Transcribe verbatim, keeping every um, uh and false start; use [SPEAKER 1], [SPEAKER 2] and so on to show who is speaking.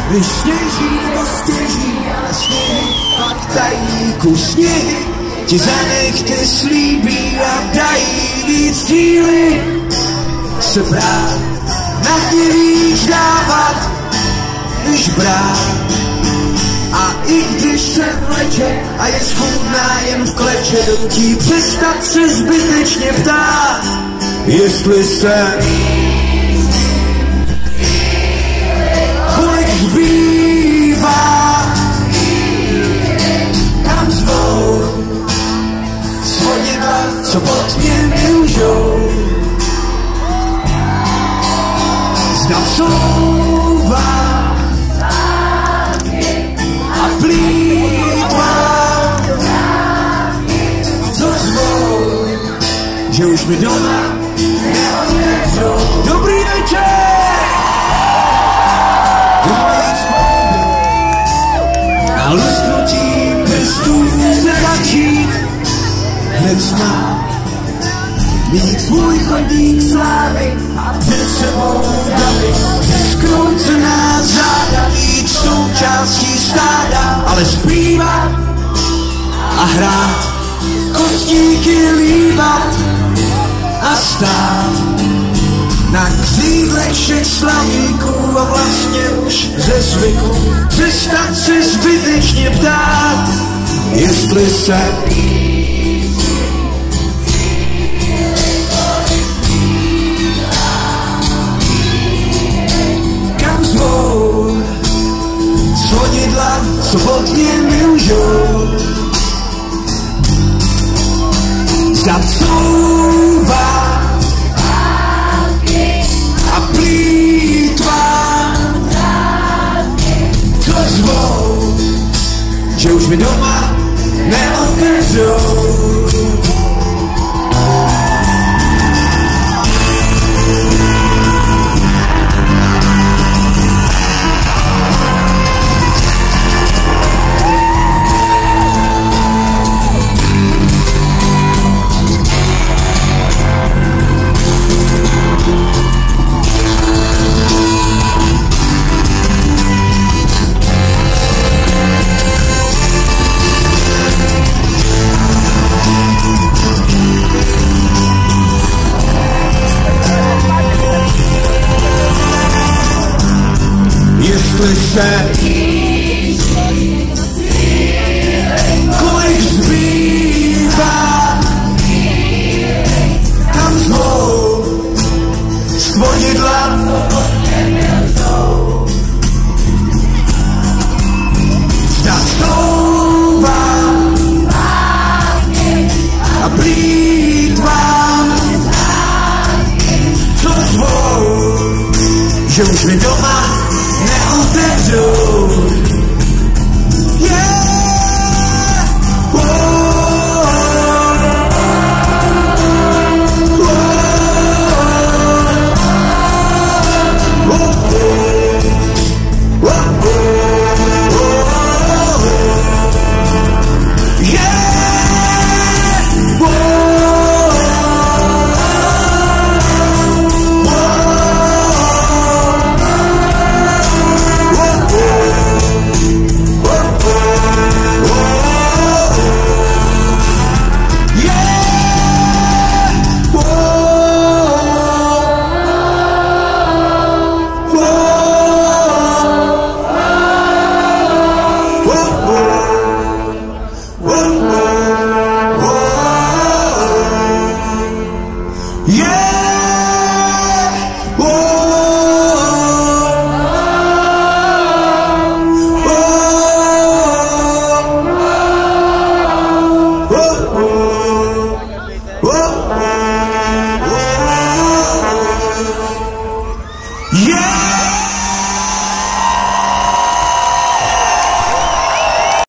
[SPEAKER 1] Když sněží nebo stěží, ale sněhy pak tají kus sněhy. Ti za nechty slíbí a dají víc síly se brát, na ně víc dávat, než brát. A i když se vleče a je schudná jen v kleče, donutí přestat se zbytečně ptát, jestli se kolik zbývá, kam zvou svodidla, co pod mě můžou. Zda souvá a plýtvá, co zvou, že už mi doma neotevřou. Dobrý večer! A lusknutí prstů se začít hned snad mít svůj chodník slávy a před sebou davy. Skroucená záda, být součástí stáda, ale zpívat a hrát, kotníky líbat a stát na křídlech všech slavíků a vlastně už ze zvyku přestat se zbytečně ptát, jestli se kam zvou svodidla, co pod mě můžou. Zacouvá a plýtvá, co zvou, že už mi doma neotevřou. Jestli se kolik zbývá, kam zvou svodidla, zda souvá a plýtvá, co zvou, že už mi doma neotevřou. Yeah.